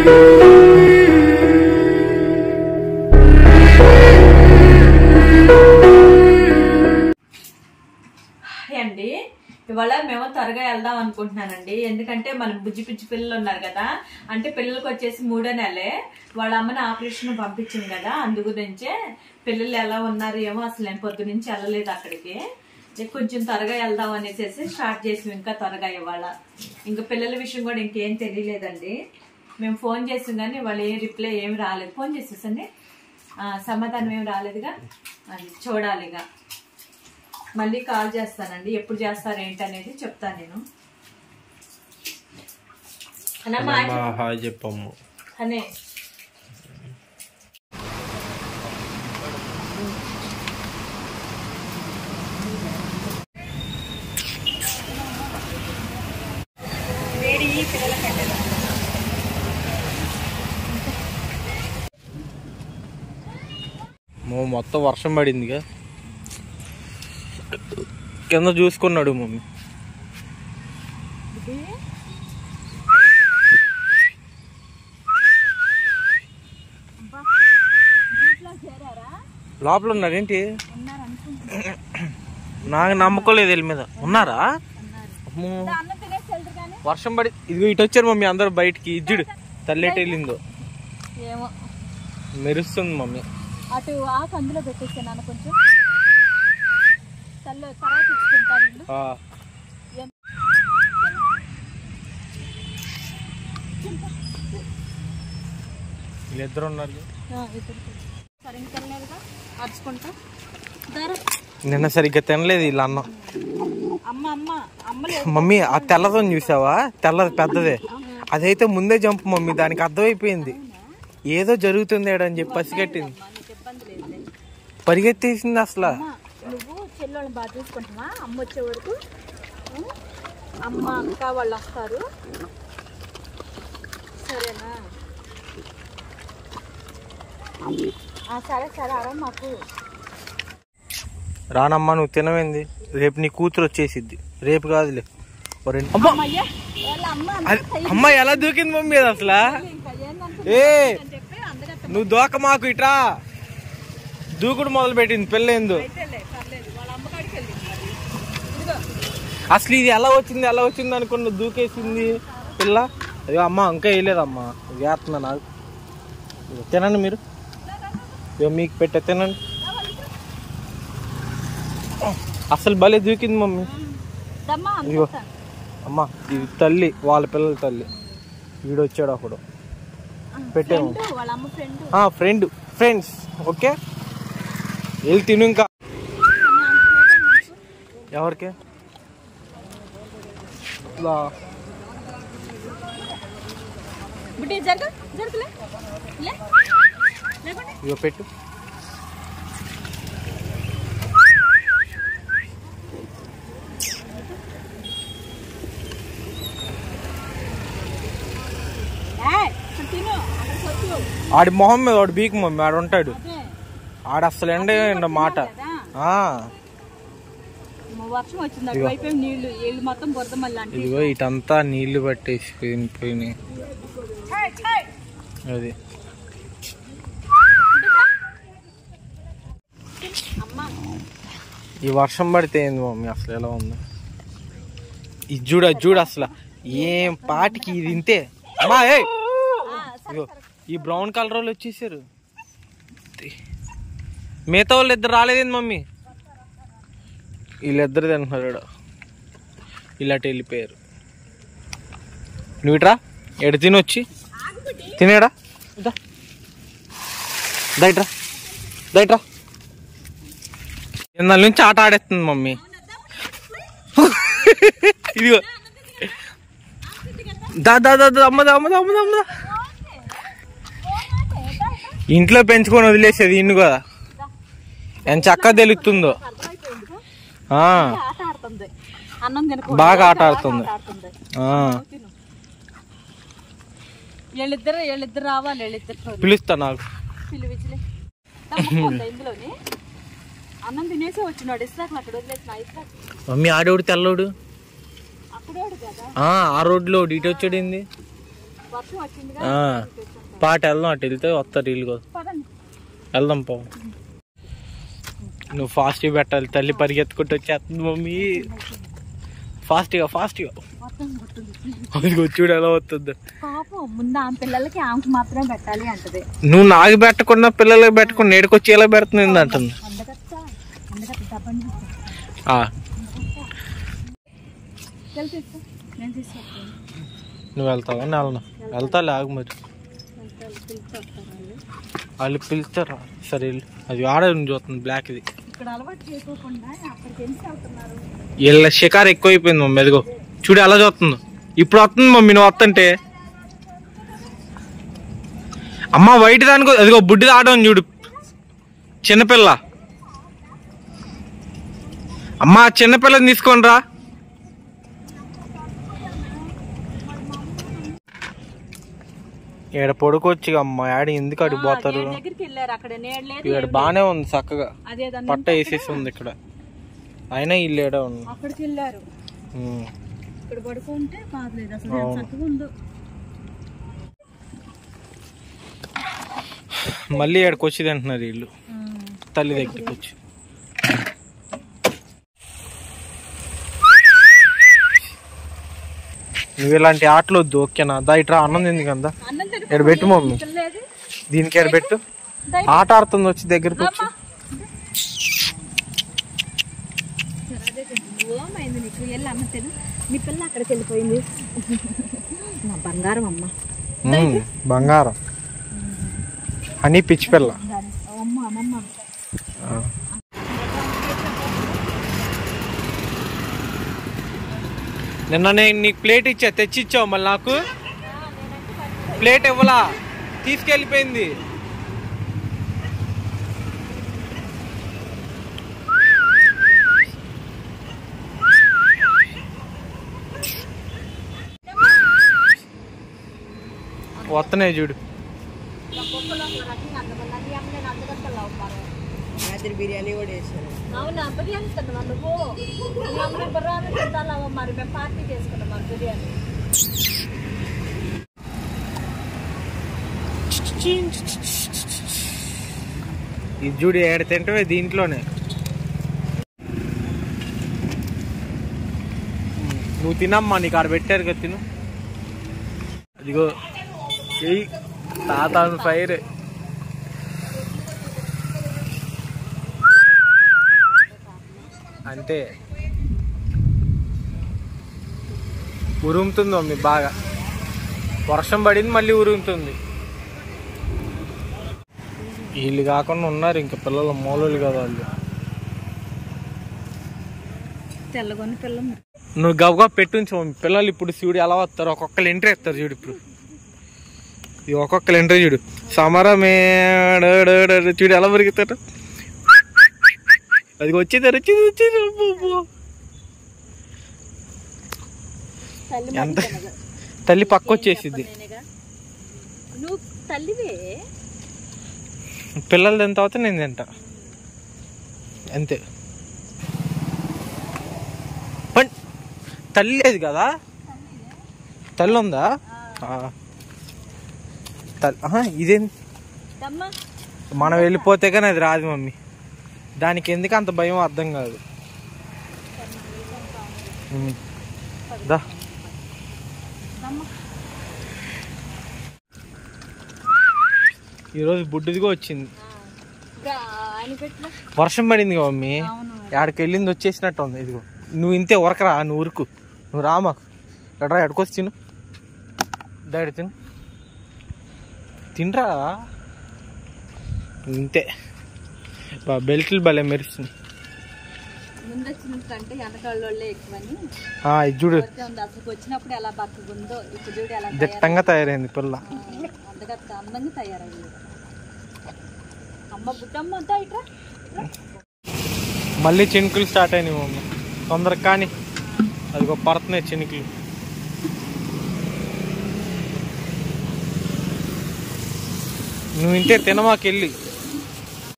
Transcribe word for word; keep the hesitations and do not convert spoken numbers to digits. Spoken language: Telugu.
అండి ఇవాళ మేము త్వరగా వెళ్దాం అనుకుంటున్నానండి. ఎందుకంటే మన బుజ్జి పిచ్చి పిల్లలు ఉన్నారు కదా, అంటే పిల్లలకు వచ్చేసి మూడో నెలే, వాళ్ళ అమ్మని ఆపరేషన్ పంపించింది కదా, అందు గురించే పిల్లలు ఎలా ఉన్నారు ఏమో అసలు నేను పొద్దు నుంచి వెళ్ళలేదు అక్కడికి. కొంచెం త్వరగా వెళ్దాం అనేసి స్టార్ట్ చేసాం. ఇంకా త్వరగా ఇవాళ ఇంకా పిల్లల విషయం కూడా ఇంకేం తెలియలేదండి. మేము ఫోన్ చేసాం కానీ వాళ్ళు ఏం రిప్లై ఏమి రాలేదు. ఫోన్ చేసేసండి సమాధానం ఏమి రాలేదుగా, అది చూడాలిగా. మళ్ళీ కాల్ చేస్తానండి, ఎప్పుడు చేస్తారు ఏంటి అనేది చెప్తాను నేను. చెప్పమ్మ అనే మొత్తం వర్షం పడిందిగా, కింద చూసుకున్నాడు మమ్మీ. లోపల ఉన్నారేంటి? నాకు నమ్మకోలేదు వీళ్ళ మీద. ఉన్నారా? వర్షం పడి ఇదిగో ఇటు వచ్చారు మమ్మీ అందరు బయటికి. ఇజ్జుడు తల్లేటి వెళ్ళిందో మెరుస్తుంది మమ్మీ. అటు ఆకు అందులో పెట్టేసాను కొంచెం తల్లి తర్వాత ఇచ్చుకుంటారు. వీళ్ళిద్దరు ఉన్నారు. నిన్న సరిగ్గా తినలేదు వీళ్ళ అన్నం. మమ్మీ ఆ తెల్లతో చూసావా? తెల్లది పెద్దదే, అదైతే ముందే జంపు మమ్మీ. దానికి అర్థమైపోయింది ఏదో జరుగుతుంది అని చెప్పి పసిగట్టింది, పరిగెత్తేసింది అసలు. నువ్వు చెల్లెళ్ళని బాగా చూసుకుంటావా? అమ్మ వచ్చే వరకు అమ్మ అక్క వాళ్ళు వస్తారు, సరేనా? సరే సరే అరా మాకు. రానమ్మా నువ్వు తినవేంది, రేపు నీ కూతురు వచ్చేసిద్ది. రేపు కాదులే, అమ్మ ఎలా దూకింది మమ్మీ అది అసలు. ఏ నువ్వు దూక మాకు, ఇట్రా దూకుడు మొదలు పెట్టింది పెళ్ళేందు. అసలు ఇది ఎలా వచ్చింది ఎలా వచ్చింది అనుకున్న దూకేసింది పిల్ల. అయ్యో అమ్మ ఇంకా వేయలేదమ్మా, వేస్తున్నా నాకు. తినండి మీరు, ఇగో మీకు పెట్టే తినండి. అసలు భలే దూకింది మమ్మీ. ఇగో అమ్మ ఇది తల్లి, వాళ్ళ పిల్లల తల్లి. వీడొచ్చాడు అప్పుడు పెట్టాము. ఫ్రెండ్ ఫ్రెండ్స్ ఓకే వెళ్ళి తిను. ఇంకా ఎవరికి ఇగో పెట్టు. ఆడి మొహం మీద వాడు బీక్ మమ్మీ, ఆడు ఉంటాడు ఆడ అసలు ఎండ ఎండ మాట. ఇదిగో ఇటంతా నీళ్లు పట్టేసి పోయినాయి. అది ఈ వర్షం పడితే ఏంది మమ్మీ అసలు ఎలా ఉందో. ఇది చూడు అది చూడు అసలు ఏం పాటికి ఇది ఇంతే అమ్మా. ఏ ఈ బ్రౌన్ కలర్ వాళ్ళు వచ్చేసారు. మిగతా వాళ్ళు ఇద్దరు రాలేదేంది మమ్మీ? వీళ్ళిద్దరు తింటున్నారు, ఇలాంటి వెళ్ళిపోయారు. నువ్వు ఇట్రా ఎడు తినొచ్చి తినేడా దైట్రా దైట్రా. ఇందాల నుంచి ఆట ఆడేస్తుంది మమ్మీ. ఇదిగో దా దా దా అమ్మదా అమ్మదా అమ్మదా అమ్మదా. ఇంట్లో పెంచుకొని వదిలేసేది ఇన్ను కదా, ఎంత చక్కగా తెలుస్తుందో. బాగా ఆట ఆడుతుంది. పిలుస్తా నాకు. మమ్మీ ఆడోడు తెల్లోడు ఆ రోడ్లో ఇటు వచ్చాడు. ఏంది పాట వెళ్దాం, అటు వెళ్తే వస్తారు వీళ్ళు కూడా. వెళ్దాం పో. నువ్వు ఫాస్ట్గా పెట్టాలి, తల్లి పరిగెత్తుకుంటూ వచ్చేస్తుంది మమ్మీ. ఫాస్ట్గా ఫాస్ట్గా చూడు ఎలా వస్తుంది. పిల్లలకి ఆమెకు మాత్రమే పెట్టాలి అంటది. నువ్వు నాకు పెట్టకుండా పిల్లలకి పెట్టకుండా నేడుకొచ్చి ఎలా పెడుతుంది అంటుంది. నువ్వు వెళ్తావా? నేను వెళ్తా లేక మరి వాళ్ళు పిలుస్తారా? సరే అది ఆడ చూస్తుంది బ్లాక్ ఇది. వీళ్ళ షికారు ఎక్కువైపోయింది మమ్మీ. ఎదిగో చూడు ఎలా చూస్తుందో. ఇప్పుడు వస్తుంది మమ్మీ నువ్వు వస్తుంటే. అమ్మ వైట్ దానికి అదిగో బుడ్డి ఆడడం చూడు, చిన్నపిల్ల. అమ్మా చిన్నపిల్లని తీసుకోండి రా. ఇక్కడ పడుకోవచ్చు అమ్మ. ఆడ ఎందుకు అడిగి పోతారు? ఇక్కడ బానే ఉంది చక్కగా, పట్ట వేసేసి ఉంది ఇక్కడ. అయినా ఇల్లు ఏడా ఉంది. మళ్ళీ ఇక్కడికి వచ్చి తింటున్నారు వీళ్ళు తల్లి దగ్గరికి వచ్చి. నువ్వు ఇలాంటి ఆటలు వద్దు ఓకేనా? దా ఇట్రా, అన్నం తింది కదా. ఇక్కడ పెట్టు మమ్మీ, దీనికి ఎక్కడ పెట్టు. ఆట ఆడుతుంది వచ్చి దగ్గరకు వచ్చి. బంగారం అని పిచ్చి పిల్ల. నిన్న నేను నీకు ప్లేట్ ఇచ్చా, తెచ్చిచ్చావు, మళ్ళీ నాకు ప్లేట్ ఇవ్వలా, తీసుకెళ్ళిపోయింది. వస్తున్నాయి చూడు. బిర్యానీ కూడా వేసారు. అవునా? బిర్యానీ తిన్నావా నువ్వు? మరి మేము పార్టీ చేసుకున్నాం మరి బిర్యానీ. ఇది చూడు ఏడ తింటే దీంట్లోనే. నువ్వు తినమ్మా, నీకు ఆడ పెట్టారు కదా, తిను. ఇదిగో తాత ఫైర్. అంతే ఉరుముతుంది మమ్మీ బాగా. వర్షం పడింది మళ్ళీ ఉరుముతుంది. వీళ్ళు కాకుండా ఉన్నారు ఇంకా పిల్లలు, మూలలు కదా వాళ్ళు. తెల్లగొని పిల్ల నువ్వు గబగబా పెట్టుంచు మమ్మీ. పిల్లలు ఇప్పుడు చూడు ఎలా వస్తారు, ఒక్కొక్కరు ఎంట్రీ ఎత్తారు చూడు. ఇప్పుడు ఇది ఒక్కొక్కరు ఎంట్రీ చూడు. సమరమే చూడు ఎలా పెరుగుతారు. అది వచ్చేదారు వచ్చేది వచ్చేది. ఎంత తల్లి పక్క వచ్చేసిద్ది. పిల్లలు తింత అవుతా నేను తింటా అంతే. తల్లి లేదు కదా, తల్లి ఉందా? ఇదేం మనం వెళ్ళిపోతే కానీ అది రాదు మమ్మీ. దానికి ఎందుకు అంత భయం అర్థం కాదు. దా ఈరోజు బుడ్డిదిగా వచ్చింది. వర్షం పడింది మమ్మీ, ఎక్కడికి వెళ్ళింది వచ్చేసినట్టు ఉంది. ఇదిగో నువ్వు ఇంతే ఉరకరా, నువ్వు ఉరుకు, నువ్వు రామాకు. ఎడరా ఎడకొచ్చి తిను, దాడి తిను, తినరా ఇంతే. బెల్ట్లు భలే మెరుస్తుంది. చూడు దిట్టంగా తయారైంది పిల్ల. మళ్ళీ చినుకులు స్టార్ట్ అయినాయి మమ్మీ, తొందరగా కానీ. అదిగో పడుతున్నాయి చినుకులు. నువ్వు ఇంటే తినమాకెళ్ళి.